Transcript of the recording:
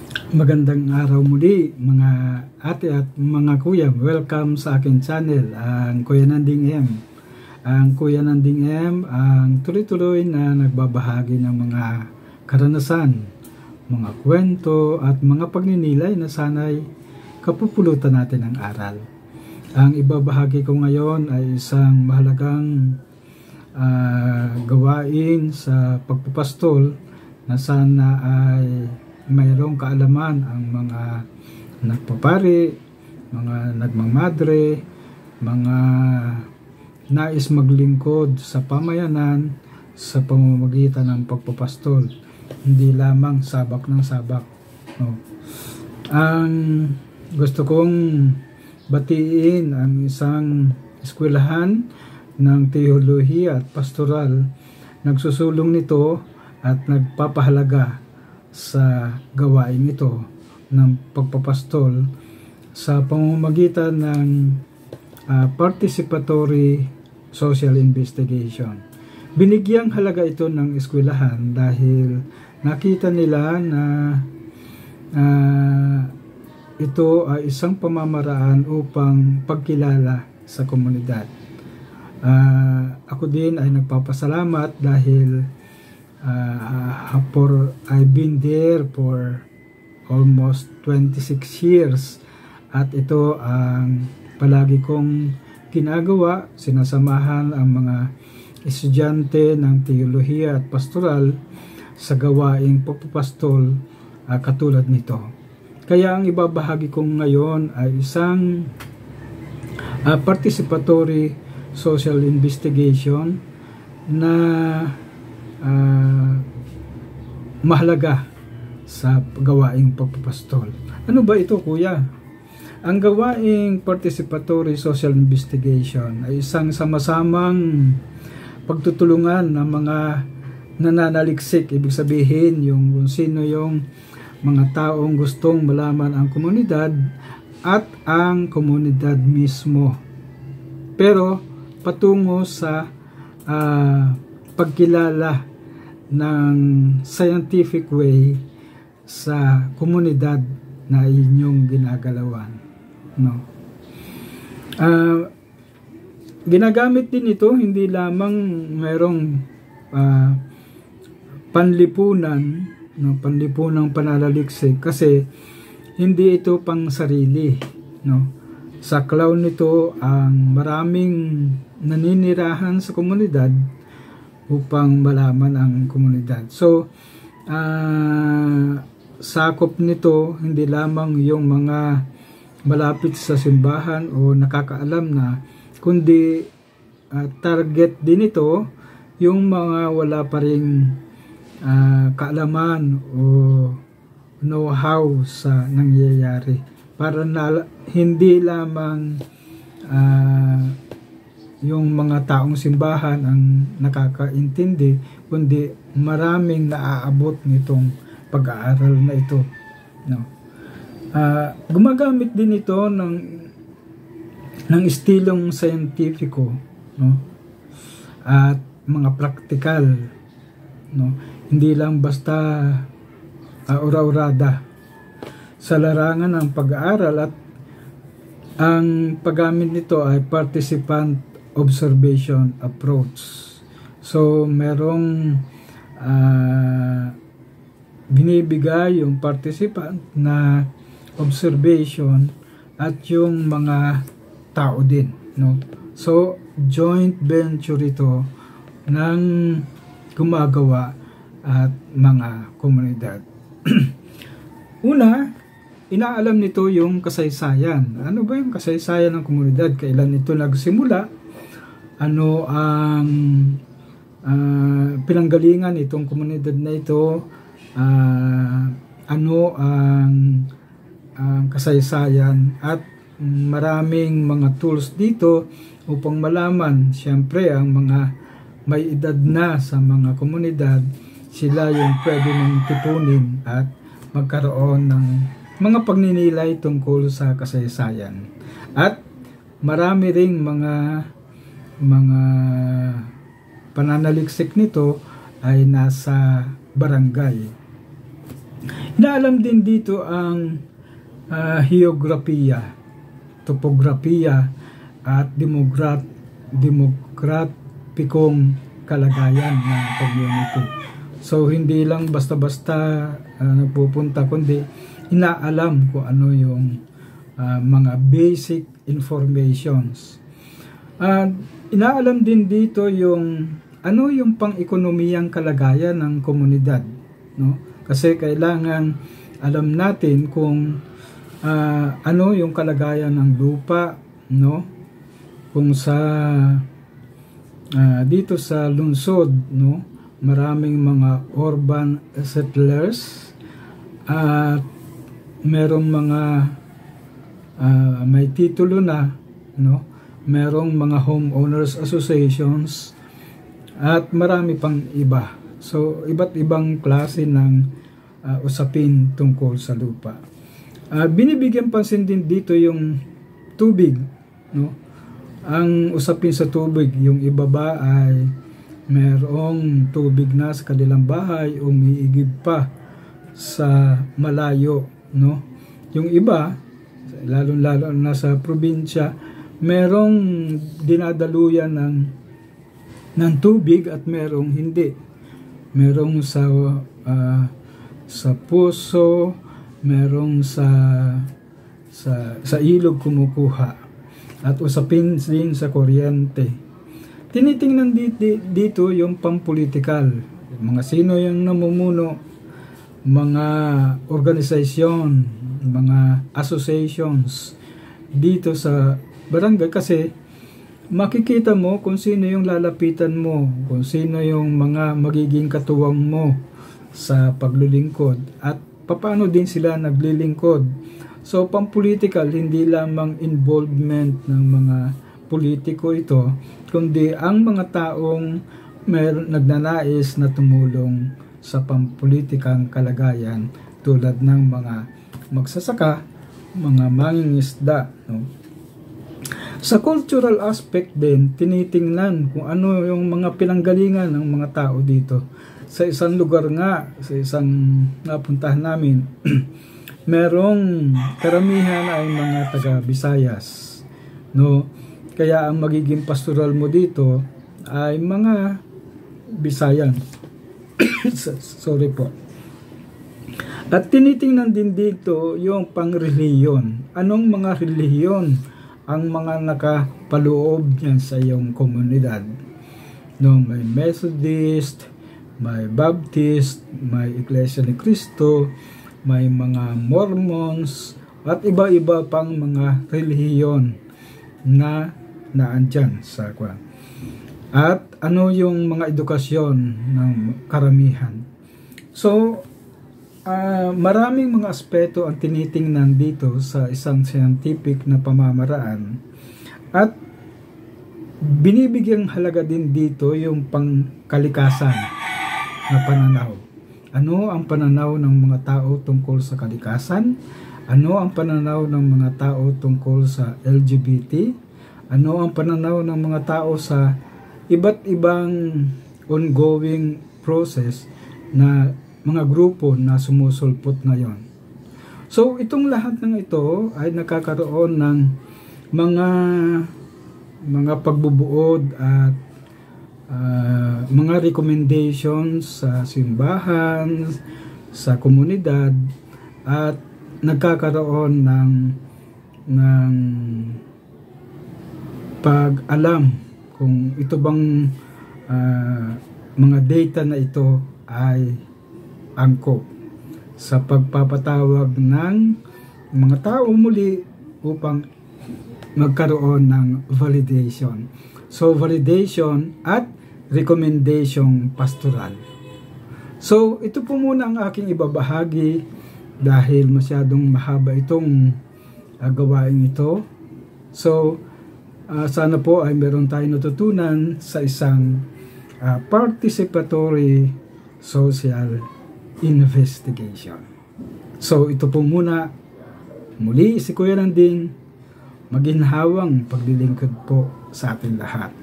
Magandang araw muli mga ate at mga kuya. Welcome sa aking channel, ang Kuya Nanding M. Ang Kuya Nanding M ang tuloy-tuloy na nagbabahagi ng mga karanasan, mga kwento at mga pagninilay na sana'y kapupulutan natin ng aral. Ang ibabahagi ko ngayon ay isang mahalagang gawain sa pagpapastol na sana ay mayroong kaalaman ang mga nagpapari, mga nagmamadre, mga nais maglingkod sa pamayanan sa pamamagitan ng pagpapastol, hindi lamang sabak ng sabak, no? Ang gusto kong batiin ang isang eskwelahan ng teolohiya at pastoral, nagsusulong nito at nagpapahalaga sa gawain ito ng pagpapastol sa pamamagitan ng participatory social investigation. Binigyang halaga ito ng eskwelahan dahil nakita nila na ito ay isang pamamaraan upang pagkilala sa komunidad. Ako din ay nagpapasalamat dahil I've been there for almost 26 years at ito ang palagi kong ginagawa. Sinasamahan ang mga estudyante ng teolohiya at pastoral sa gawaing pagpapastol katulad nito. Kaya ang ibabahagi kong ngayon ay isang participatory social investigation na mahalaga sa gawaing pagpapastol. Ano ba ito, kuya? Ang gawaing participatory social investigation ay isang sama-samang pagtutulungan ng mga nananaliksik. Ibig sabihin yung kung sino yung mga taong gustong malaman ang komunidad at ang komunidad mismo, pero patungo sa pagkilala ng scientific way sa komunidad na inyong ginagalawan, no? Ginagamit din ito hindi lamang mayroong panlipunan, no, panlipunang pananaliksik, kasi hindi ito pang sarili, no? Sa clown nito ang maraming naninirahan sa komunidad upang malaman ang komunidad. So, sakop nito hindi lamang yung mga malapit sa simbahan o nakakaalam na, kundi target din ito yung mga wala pa ring kaalaman o know-how sa nangyayari, para na hindi lamang yung mga taong simbahan ang nakakaintindi, kundi maraming naaabot nitong pag-aaral na ito, no? Gumagamit din ito ng estilong scientifico, no? At mga praktikal, no? Hindi lang basta ura-urada sa larangan ng pag-aaral, at ang paggamit nito ay participant observation approach. So merong binibigay yung participant na observation at yung mga tao din, no? So joint venture ito ng gumagawa at mga komunidad. Una, inaalam nito yung kasaysayan. Ano ba yung kasaysayan ng komunidad? Kailan ito nagsimula? Ano ang pinanggalingan itong komunidad na ito? Ano ang kasaysayan? At maraming mga tools dito upang malaman. Siyempre, ang mga may edad na sa mga komunidad, sila yung pwede mong tipunin at magkaroon ng mga pagninilay tungkol sa kasaysayan. At marami ring mga pananaliksik nito ay nasa barangay. Inaalam din dito ang heograpiya, topografiya at demograpikong kalagayan ng community. So hindi lang basta-basta nagpupunta, kundi inaalam kung ano yung mga basic informations. Inaalam din dito yung ano yung pang-ekonomiyang kalagayan ng komunidad, no? Kasi kailangan alam natin kung ano yung kalagayan ng lupa, no? Kung sa dito sa lungsod, no, maraming mga urban settlers at merong mga may titulo na, no, merong mga homeowners associations at marami pang iba. So iba't ibang klase ng usapin tungkol sa lupa. Binibigyan pansin din dito yung tubig, no? Ang usapin sa tubig, yung iba ba ay merong tubig na sa kanilang bahay, umiigib pa sa malayo, no? Yung iba, lalo na sa probinsya, merong dinadaluyan ng tubig at merong hindi. Merong sa puso, merong sa ilog kumukuha, at usapin din sa kuryente. Tinitingnan dito yung pampolitikal, mga sino yung namumuno, mga organisasyon, mga associations dito sa barangay, kasi makikita mo kung sino yung lalapitan mo, kung sino yung mga magiging katuwang mo sa paglilingkod at paano din sila naglilingkod. So pampolitical, hindi lamang involvement ng mga politiko ito, kundi ang mga taong nagnanais na tumulong sa pampolitikang kalagayan, tulad ng mga magsasaka, mga mangingisda, no? Sa cultural aspect din, tinitingnan kung ano yung mga pinanggalingan ng mga tao dito. Sa isang lugar nga, sa isang napuntahan namin, merong karamihan ay mga taga Visayas, no? Kaya ang magiging pastoral mo dito ay mga Bisayan. Sorry po. At tinitingnan din dito yung pangreliyon. Anong mga relihiyon ang mga nakapaloob niyan sa iyong komunidad? No, may Methodist, may Baptist, may Iglesia ni Cristo, may mga Mormons, at iba-iba pang mga relihiyon na naandyan sa kwan. At ano yung mga edukasyon ng karamihan. So, maraming mga aspeto ang tinitingnan dito sa isang scientific na pamamaraan, at binibigyang halaga din dito yung pangkalikasan na pananaw. Ano ang pananaw ng mga tao tungkol sa kalikasan? Ano ang pananaw ng mga tao tungkol sa LGBT? Ano ang pananaw ng mga tao sa iba't ibang ongoing process na mga grupo na sumusulpot ngayon? So itong lahat ng ito ay nakakaroon ng mga pagbubuod at mga recommendations sa simbahan, sa komunidad, at nagkakaroon ng pag-alam kung ito bang mga data na ito ay angkop sa pagpapatawag ng mga tao muli upang magkaroon ng validation. So validation at recommendation pastoral. So ito po muna ang aking ibabahagi dahil masyadong mahaba itong gawain ito. So sana po ay meron tayong natutunan sa isang participatory social investigation. So ito po muna, muli si Kuya Nanding, maginhawang paglilingkod po sa ating lahat.